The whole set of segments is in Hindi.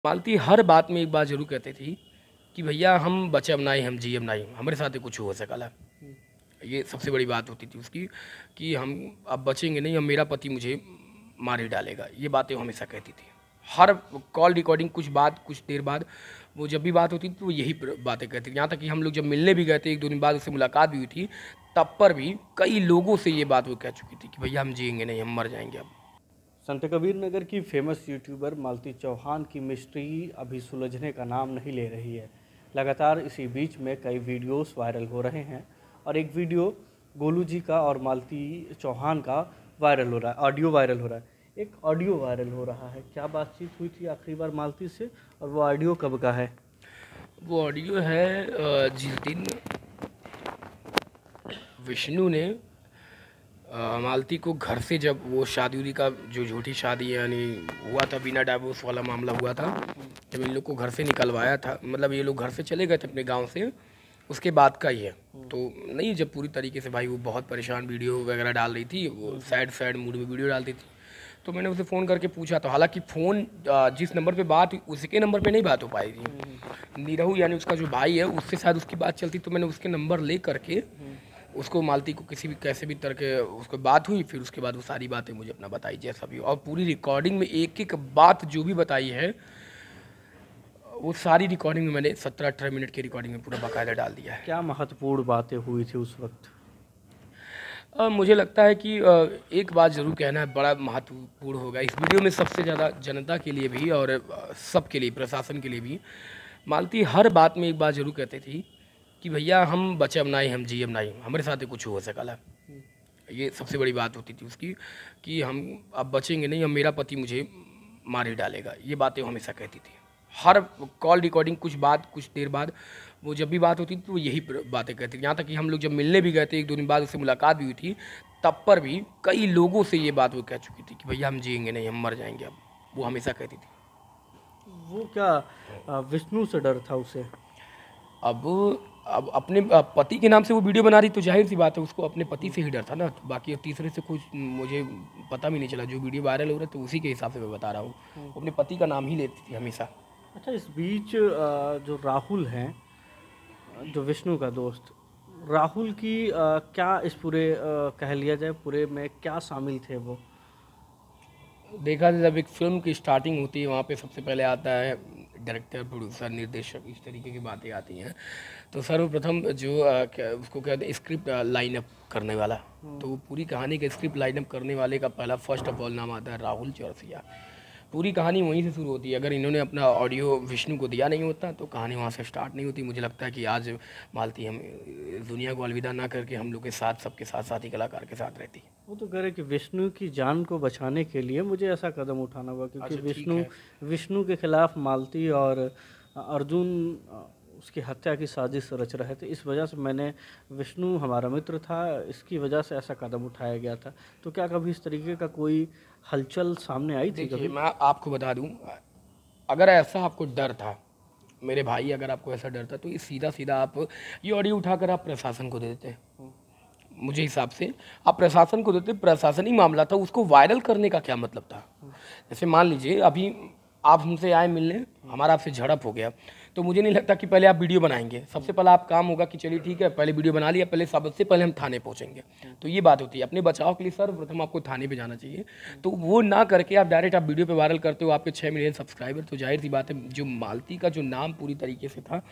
मालती हर बात में एक बात ज़रूर कहती थी कि भैया हम बचे अब नहीं, हम जिए अब नहीं, हमारे साथ ही कुछ हो सकला। ये सबसे बड़ी बात होती थी उसकी कि हम अब बचेंगे नहीं, अब मेरा पति मुझे मार ही डालेगा। ये बातें वो हमेशा कहती थी। हर कॉल रिकॉर्डिंग कुछ देर बाद वो जब भी बात होती थी तो वो यही बातें कहती थी। यहाँ तक कि हम लोग जब मिलने भी गए थे, 1-2 दिन बाद उससे मुलाकात भी हुई थी, तब पर भी कई लोगों से ये बात वो कह चुकी थी कि भैया हम जिएंगे नहीं, हम मर जाएंगे अब। संत कबीर नगर की फेमस यूट्यूबर मालती चौहान की मिस्ट्री अभी सुलझने का नाम नहीं ले रही है। लगातार इसी बीच में कई वीडियोस वायरल हो रहे हैं और एक वीडियो गोलू जी का और मालती चौहान का वायरल हो रहा है, ऑडियो वायरल हो रहा है। एक ऑडियो वायरल हो रहा है, क्या बातचीत हुई थी आखिरी बार मालती से और वो ऑडियो कब का है? वो ऑडियो है जिस दिन विष्णु ने मालती को घर से, जब वो शादी उदी का जो झूठी शादी यानी हुआ था, बिना डाइवोर्स वाला मामला हुआ था, जब इन लोग को घर से निकलवाया था, मतलब ये लोग घर से चले गए थे अपने गांव से, उसके बाद का ही है। तो नहीं, जब पूरी तरीके से भाई वो बहुत परेशान वीडियो वगैरह डाल रही थी, वो सैड मूड में वीडियो डालती थी, तो मैंने उसे फ़ोन करके पूछा। तो हालांकि फ़ोन जिस नंबर पे बात हुई उसके नंबर पे नहीं बात हो पाई थी, नीरहू यानी उसका जो भाई है उससे शायद उसकी बात चलती, तो मैंने उसके नंबर ले करके उसको, मालती को किसी भी कैसे भी तरह के उसको बात हुई, फिर उसके बाद वो सारी बातें मुझे अपना बताई जैसा भी हो, और पूरी रिकॉर्डिंग में एक एक बात जो भी बताई है वो सारी रिकॉर्डिंग में मैंने 17-18 मिनट की रिकॉर्डिंग में पूरा बाकायदा डाल दिया है। क्या महत्वपूर्ण बातें हुई थी उस वक्त? मुझे लगता है कि एक बात ज़रूर कहना है, बड़ा महत्वपूर्ण होगा इस वीडियो में, सबसे ज़्यादा जनता के लिए भी और सबके लिए, प्रशासन के लिए भी। मालती हर बात में एक बात ज़रूर कहती थी कि भैया हम बचे अब नहीं, हम जिए अब नहीं, हमारे साथ ही कुछ हो सकला। ये सबसे बड़ी बात होती थी उसकी कि हम अब बचेंगे नहीं, अब मेरा पति मुझे मार ही डालेगा। ये बातें वो हमेशा कहती थी। हर कॉल रिकॉर्डिंग कुछ देर बाद वो जब भी बात होती थी तो वो यही बातें कहती थी। यहाँ तक कि हम लोग जब मिलने भी गए थे, 1-2 दिन बाद उससे मुलाकात भी हुई थी, तब पर भी कई लोगों से ये बात वो कह चुकी थी कि भैया हम जिएंगे नहीं, हम मर जाएंगे अब। वो हमेशा कहती थी। वो क्या विष्णु से डर था उसे? अब अब अपने पति के नाम से वो वीडियो बना रही, तो जाहिर सी बात है उसको अपने पति से ही डर था ना। बाकी तीसरे से कुछ मुझे पता भी नहीं चला। जो वीडियो वायरल हो रहा है तो उसी के हिसाब से मैं बता रहा हूँ। वो अपने पति का नाम ही लेती थी हमेशा। अच्छा, इस बीच जो राहुल हैं, जो विष्णु का दोस्त, राहुल की क्या इस पूरे कह लिया जाए पूरे में क्या शामिल थे वो? देखा जाए, जब एक फिल्म की स्टार्टिंग होती है वहाँ पे सबसे पहले आता है डायरेक्टर, प्रोड्यूसर, निर्देशक, इस तरीके की बातें आती हैं। तो सर्वप्रथम जो उसको कहते हैं स्क्रिप्ट लाइन अप करने वाला, तो वो पूरी कहानी का स्क्रिप्ट लाइन अप करने वाले का पहला फर्स्ट ऑफ ऑल नाम आता है राहुल चौरसिया। पूरी कहानी वहीं से शुरू होती है। अगर इन्होंने अपना ऑडियो विष्णु को दिया नहीं होता तो कहानी वहाँ से स्टार्ट नहीं होती। मुझे लगता है कि आज मालती हम इस दुनिया को अलविदा ना करके हम लोग के साथ, सबके साथ, साथी कलाकार के साथ रहती। वो तो कह रहे कि विष्णु की जान को बचाने के लिए मुझे ऐसा कदम उठाना होगा, क्योंकि अच्छा, ठीक विष्णु है। विष्णु के खिलाफ मालती और अर्जुन उसकी हत्या की साजिश रच रहे थे। इस वजह से मैंने, विष्णु हमारा मित्र था, इसकी वजह से ऐसा कदम उठाया गया था। तो क्या कभी इस तरीके का कोई हलचल सामने आई थी देखिए, कभी? मैं आपको बता दूं, अगर ऐसा आपको डर था, मेरे भाई, अगर आपको ऐसा डर था तो ये सीधा सीधा आप ये ऑडियो उठाकर आप प्रशासन को दे देते। मुझे हिसाब से आप प्रशासन को देते, प्रशासनिक मामला था, उसको वायरल करने का क्या मतलब था? जैसे मान लीजिए अभी आप हमसे आए मिलने, हमारा आपसे झड़प हो गया, तो मुझे नहीं लगता कि पहले आप वीडियो बनाएंगे। सबसे पहला आप काम होगा कि चलिए ठीक है, पहले वीडियो बना लिया, पहले सबसे पहले हम थाने पहुंचेंगे। तो ये बात होती है। अपने बचाव के लिए सर्वप्रथम आपको थाने पे जाना चाहिए। तो वो ना करके आप डायरेक्ट आप वीडियो पे वायरल करते हो, आपके 6 मिलियन सब्सक्राइबर, तो जाहिर सी बात है जो मालती का जो नाम पूरी तरीके से था,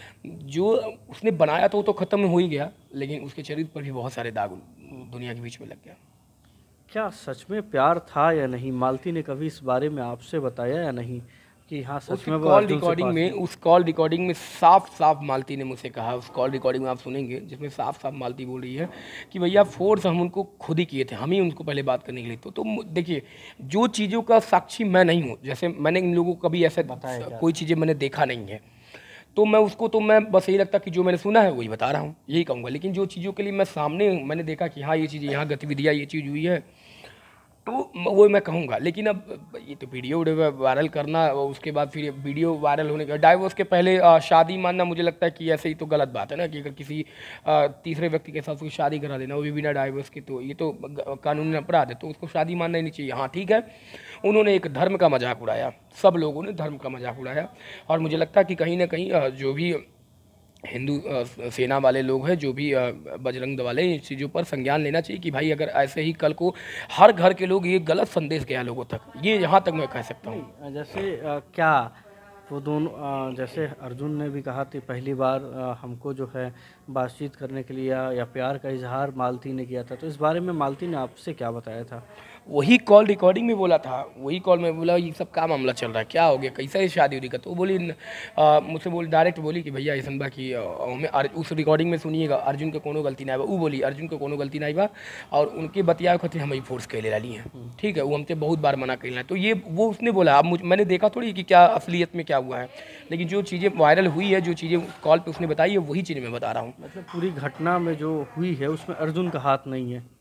जो उसने बनाया था वो तो ख़त्म हो ही गया, लेकिन उसके चरित्र पर भी बहुत सारे दाग दुनिया के बीच में लग गया। क्या सच में प्यार था या नहीं? मालती ने कभी इस बारे में आपसे बताया या नहीं कि हाँ सच उसकी में वो कॉल अर्जुन से रिकॉर्डिंग पास में, थी? उस कॉल रिकॉर्डिंग में साफ साफ मालती ने मुझसे कहा, उस कॉल रिकॉर्डिंग में आप सुनेंगे, जिसमें साफ साफ मालती बोल रही है कि भैया फोर्स हम उनको खुद ही किए थे, हम ही उनको पहले बात करने के लिए। तो देखिए, जो चीज़ों का साक्षी मैं नहीं हूँ, जैसे मैंने इन लोगों को कभी ऐसे बताया क्या कोई था? चीज़ें मैंने देखा नहीं है, तो मैं उसको, तो मैं बस यही लगता कि जो मैंने सुना है वही बता रहा हूँ, यही कहूँगा। लेकिन जो चीज़ों के लिए मैं सामने मैंने देखा कि हाँ ये चीज़ यहाँ गतिविधियाँ, ये चीज़ हुई है, वो मैं कहूँगा, लेकिन अब ये तो वीडियो वायरल करना और उसके बाद फिर वीडियो वायरल होने का, डाइवोर्स के पहले शादी मानना मुझे लगता है कि ऐसे ही तो गलत बात है ना, कि अगर किसी तीसरे व्यक्ति के साथ उसकी शादी करा देना वो भी बिना डाइवोर्स के, तो ये तो कानूनी अपराध है, तो उसको शादी मानना ही नहीं चाहिए। हाँ ठीक है, उन्होंने एक धर्म का मजाक उड़ाया, सब लोगों ने धर्म का मजाक उड़ाया, और मुझे लगता है कि कहीं ना कहीं जो भी हिंदू सेना वाले लोग हैं, जो भी बजरंग दल वाले, इन चीज़ों पर संज्ञान लेना चाहिए कि भाई अगर ऐसे ही कल को हर घर के लोग ये गलत संदेश गया लोगों तक, ये यहाँ तक मैं कह सकता हूँ। जैसे क्या वो दोनों जैसे अर्जुन ने भी कहा थी पहली बार हमको जो है बातचीत करने के लिए या प्यार का इजहार मालती ने किया था, तो इस बारे में मालती ने आपसे क्या बताया था? वही कॉल रिकॉर्डिंग में बोला था, वही कॉल में बोला ये सब क्या मामला चल रहा है, क्या हो गया, कैसा है शादी उदी का, तो वो बोली मुझसे बोली डायरेक्ट बोली कि भैया ऐसा बा कि हमें उस रिकॉर्डिंग में सुनिएगा अर्जुन के कोनो गलती ना बा, वो बोली अर्जुन के कोनो गलती नहीं बा, और उनके बतिया खातिर हम ही फोर्स कैले रही हैं, ठीक है, वो हमसे बहुत बार मना कैल, तो ये वो उसने बोला। अब मैंने देखा थोड़ी कि क्या असलियत में क्या हुआ है, लेकिन जो चीज़ें वायरल हुई है, जो चीज़ें कॉल पर उसने बताई है, वही चीज़ें मैं बता रहा हूँ। मतलब पूरी घटना में जो हुई है उसमें अर्जुन का हाथ नहीं है।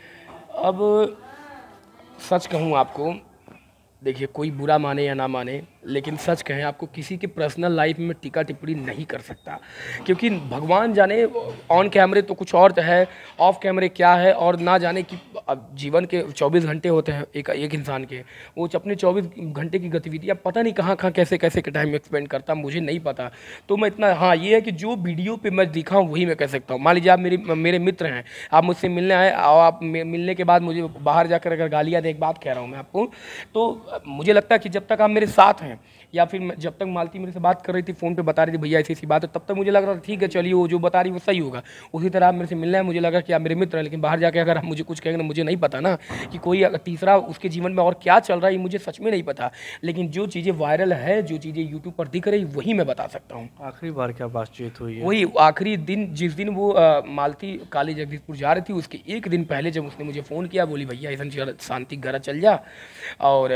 अब सच कहूँ आपको, देखिए कोई बुरा माने या ना माने, लेकिन सच कहें आपको किसी के पर्सनल लाइफ में टीका टिप्पणी नहीं कर सकता, क्योंकि भगवान जाने ऑन कैमरे तो कुछ और है, ऑफ कैमरे क्या है, और ना जाने कि अब जीवन के 24 घंटे होते हैं एक इंसान के, वो अपने 24 घंटे की गतिविधियाँ पता नहीं कहाँ कहाँ कैसे कैसे के टाइम में स्पेंड करता, मुझे नहीं पता। तो मैं इतना, हाँ ये है कि जो वीडियो पे मैं दिखा हूँ वही मैं कह सकता हूँ। मान लीजिए आप मेरे मित्र हैं, आप मुझसे मिलने आए और आप मिलने के बाद मुझे बाहर जाकर अगर गालियाँ दें, एक बात कह रहा हूँ मैं आपको, तो मुझे लगता है कि जब तक आप मेरे साथ हैं, या फिर जब तक मालती मेरे से बात कर रही थी फ़ोन पे बता रही थी भैया ऐसी ऐसी बात है, तब तक मुझे लग रहा था ठीक है चलिए वो जो बता रही वो सही होगा। उसी तरह आप मेरे से मिलना है, मुझे लगा कि आप मेरे मित्र हैं, लेकिन बाहर जाके अगर आप मुझे कुछ कहेंगे ना, मुझे नहीं पता ना कि कोई अगर तीसरा उसके जीवन में और क्या चल रहा है, ये मुझे सच में नहीं पता, लेकिन जो चीज़ें वायरल है, जो चीज़ें यूट्यूब पर दिख रही वही मैं बता सकता हूँ। आखिरी बार क्या बातचीत हुई है? वही आखिरी दिन, जिस दिन वो मालती काली जगदीशपुर जा रही थी, उसके एक दिन पहले जब उसने मुझे फ़ोन किया, बोली भैया ऐसा शांति घर चल जा, और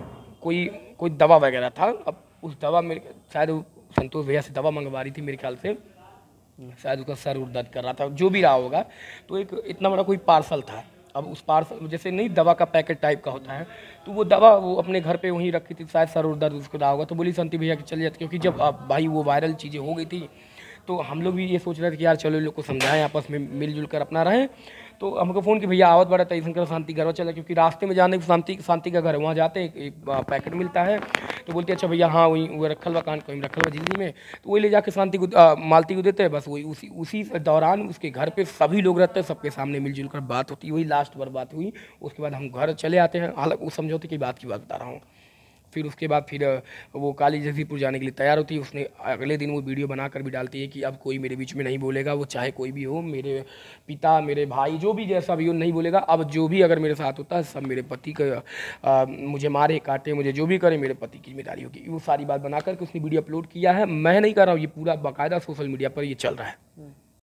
कोई दवा वगैरह था। अब उस दवा में शायद संतोष भैया से दवा मंगवा रही थी मेरे ख्याल से, शायद उसका सर उर दर्द कर रहा था, जो भी रहा होगा, तो एक इतना बड़ा कोई पार्सल था। अब उस पार्सल जैसे नहीं दवा का पैकेट टाइप का होता है, तो वो दवा वो अपने घर पे वहीं रखी थी, शायद सर उर दर्द उसको रहा होगा, तो बोली संती भैया कि चल जाते, क्योंकि जब भाई वो वायरल चीज़ें हो गई थी, तो हम लोग भी ये सोच रहे थे कि यार चलो इन लोग को समझाएं, आपस में मिलजुल कर अपना रहें। तो हमको फ़ोन कि भैया आवत बड़ा तैसन कर शांति घर चला, क्योंकि रास्ते में जाने शांति का घर है, वहाँ जाते एक पैकेट मिलता है, तो बोलते अच्छा भैया हाँ वही वो रखल बा कान कहीं रखल बा जिंदगी में, तो वही ले जाके शांति को मालती को देते हैं, बस वही उसी दौरान उसके घर पे सभी लोग रहते हैं, सबके सामने मिलजुल कर बात होती है, वही लास्ट बार बात हुई। उसके बाद हम घर चले आते हैं, हालांकि उस समझौते की बात बता रहा हूँ। फिर उसके बाद फिर वो काली जगदीशपुर जाने के लिए तैयार होती है, उसने अगले दिन वो वीडियो बनाकर भी डालती है कि अब कोई मेरे बीच में नहीं बोलेगा, वो चाहे कोई भी हो, मेरे पिता मेरे भाई जो भी जैसा भी हो नहीं बोलेगा, अब जो भी अगर मेरे साथ होता है सब मेरे पति का, मुझे मारे काटे मुझे जो भी करे मेरे पति की जिम्मेदारी होगी। वो सारी बात बना करके उसने वीडियो अपलोड किया है, मैं नहीं कर रहा हूँ, ये पूरा बाकायदा सोशल मीडिया पर ये चल रहा है।